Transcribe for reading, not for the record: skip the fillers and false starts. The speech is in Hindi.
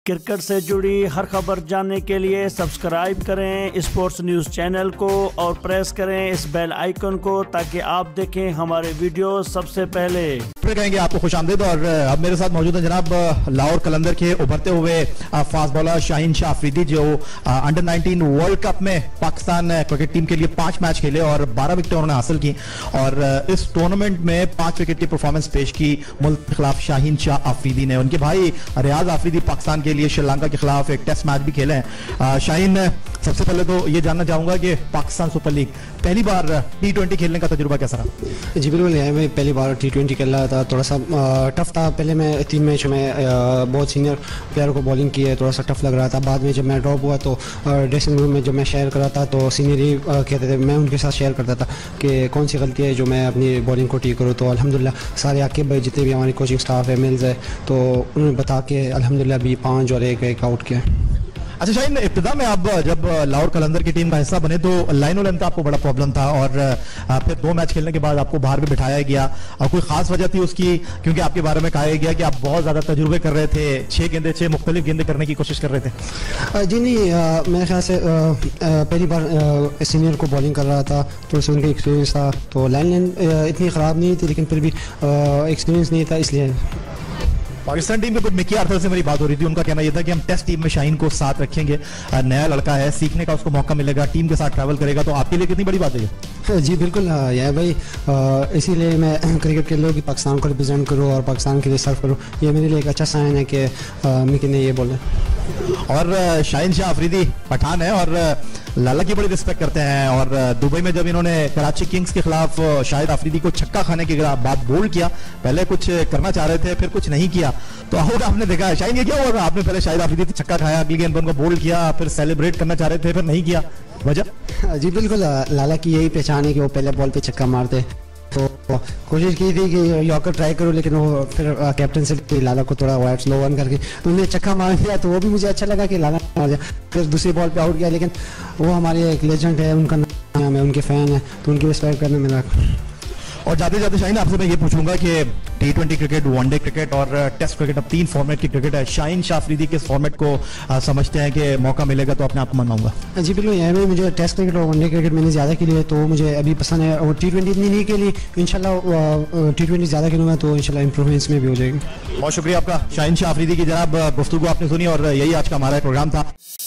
क्रिकेट से जुड़ी हर खबर जानने के लिए सब्सक्राइब करें स्पोर्ट्स न्यूज़ चैनल को और प्रेस करें इस बेल आइकन को ताकि आप देखें हमारे वीडियो सबसे पहले। फिर कहेंगे आपको खुशामदीद। और अब मेरे साथ मौजूद है जनाब लाहौर कलंदर के उभरते हुए फास्ट बॉलर शाहीन शाह अफरीदी, जो अंडर 19 वर्ल्ड कप में पाकिस्तान क्रिकेट टीम के लिए 5 मैच खेले और 12 विकेटें उन्होंने हासिल की और इस टूर्नामेंट में 5 विकेट की परफॉर्मेंस पेश की मुल्क के खिलाफ शाहीन शाह अफरीदी ने। उनके भाई रियाज अफरीदी पाकिस्तान के लिए श्रीलंका के खिलाफ एक टेस्ट मैच भी खेले हैं। शाहीन, सबसे पहले तो ये जानना चाहूंगा कि पाकिस्तान सुपर लीग पहली बार T20 खेलने का तजुर्बा कैसा रहा? जी बिल्कुल, मैं पहली बार T20 खेल रहा था। थोड़ा सा टफ था। पहले मैं 3 मैच में बहुत सीनियर प्लेयर को बॉलिंग की है, थोड़ा सा टफ लग रहा था। बाद में जब मैं ड्रॉप हुआ तो ड्रेसिंग रूम में जब मैं शेयर कर रहा था तो सीनियर ही कहते थे, मैं उनके साथ शेयर करता था कि कौन सी गलती है जो मैं अपनी बॉलिंग को ठीक करूँ। तो अल्हम्दुलिल्लाह सारे आके भाई जितने भी हमारी कोचिंग स्टाफ है, मिल्स है, तो उन्होंने बता के अल्हम्दुलिल्लाह अभी 5 और 1 आउट किया। अच्छा शाहीन, इब्तिदा में आप जब लाहौर कलंदर की टीम का हिस्सा बने तो लाइन और लेंथ का आपको बड़ा प्रॉब्लम था और फिर 2 मैच खेलने के बाद आपको बाहर भी बिठाया गया और कोई खास वजह थी उसकी? क्योंकि आपके बारे में कहा गया कि आप बहुत ज्यादा तजुर्बे कर रहे थे, 6 मुख्तलिफ गेंदे करने की कोशिश कर रहे थे। जी नहीं, मेरे ख्याल से पहली बार सीनियर को बॉलिंग कर रहा था, थोड़ा सा उनका एक्सपीरियंस था, तो लाइन इतनी ख़राब नहीं थी, लेकिन फिर भी एक्सपीरियंस नहीं था इसलिए। पाकिस्तान टीम के कुछ मिकी आर्थर से मेरी बात हो रही थी, उनका कहना यह था कि हम टेस्ट टीम में शाहीन को साथ रखेंगे, नया लड़का है, सीखने का उसको मौका मिलेगा, टीम के साथ ट्रैवल करेगा, तो आपके लिए कितनी बड़ी बात है? जी बिल्कुल, यह भाई इसीलिए मैं क्रिकेट के लिए पाकिस्तान को रिप्रेजेंट करूँ और पाकिस्तान के लिए सर्व करूँ, ये मेरे लिए एक अच्छा साइन है कि मिकी ने ये बोला। और शाहीन शाह अफरीदी पठान है और लाला की बड़ी रिस्पेक्ट करते हैं और दुबई में जब इन्होंने कराची किंग्स के खिलाफ शाहिद अफरीदी को छक्का खाने की बात बोल्ड किया, पहले कुछ करना चाह रहे थे फिर कुछ नहीं किया, तो आउट आपने देखा है शाहीन, ये क्या हुआ? आपने पहले शाहिद अफरीदी से छक्का खाया, अगली गेंद पर उनको बोल्ड किया, फिर सेलिब्रेट करना चाह रहे थे फिर नहीं किया, वजह? जी बिल्कुल, लाला की यही पहचान है कि वो पहले बॉल पे छक्का मारते, तो कोशिश की थी कि यॉर्कर ट्राई करूं, लेकिन वो फिर कैप्टन से लाला को थोड़ा वाइड स्लो वन करके उन्होंने छक्का मार दिया, तो वो भी मुझे अच्छा लगा कि लाला मार दिया। फिर दूसरी बॉल पे आउट किया, लेकिन वो हमारे एक लेजेंड है, उनका नाम है, उनके फ़ैन है, तो उनकी रिस्पेक्ट करने में। और जाते जाते शाहीन आपसे मैं ये पूछूंगा कि T20 क्रिकेट, वनडे क्रिकेट और टेस्ट क्रिकेट, अब 3 फॉर्मेट की क्रिकेट है, शाहीन शाह अफरीदी किस फॉर्मेट को समझते हैं कि मौका मिलेगा तो अपने आप को मनवाऊंगा? जी बिल्कुल, यहाँ में मुझे टेस्ट क्रिकेट और वनडे क्रिकेट मैंने ज़्यादा खेली है, तो मुझे अभी पसंद है। और T20 इतनी नहीं खेली, इंशाल्लाह T20 ज़्यादा खेलूंगा तो इंशाल्लाह इंप्रूवमेंट्स में भी हो जाएगी। बहुत शुक्रिया आपका शाहीन शाह अफरीदी की जनाब, गुफ्तगू आपने सुनी और यही आज का हमारा प्रोग्राम था।